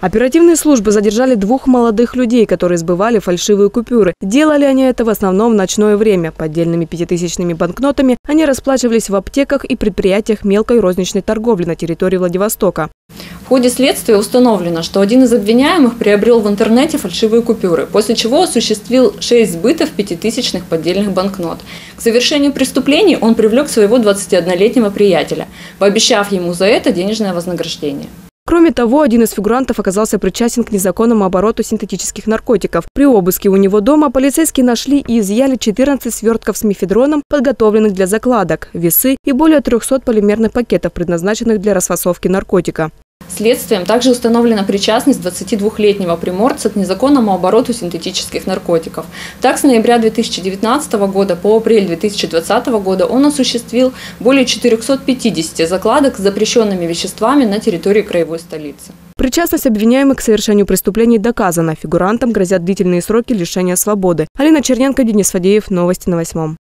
Оперативные службы задержали двух молодых людей, которые сбывали фальшивые купюры. Делали они это в основном в ночное время. Поддельными 5000-ми банкнотами они расплачивались в аптеках и предприятиях мелкой розничной торговли на территории Владивостока. В ходе следствия установлено, что один из обвиняемых приобрел в интернете фальшивые купюры, после чего осуществил 6 сбытов 5000-ных поддельных банкнот. К совершению преступлений он привлек своего 21-летнего приятеля, пообещав ему за это денежное вознаграждение. Кроме того, один из фигурантов оказался причастен к незаконному обороту синтетических наркотиков. При обыске у него дома полицейские нашли и изъяли 14 свертков с мефедроном, подготовленных для закладок, весы и более 300 полимерных пакетов, предназначенных для расфасовки наркотика. Следствием также установлена причастность 22-летнего приморца к незаконному обороту синтетических наркотиков. Так, с ноября 2019 года по апрель 2020 года он осуществил более 450 закладок с запрещенными веществами на территории краевой столицы. Причастность обвиняемых к совершению преступлений доказана. Фигурантам грозят длительные сроки лишения свободы. Алина Черненко, Денис Фадеев. Новости на 8.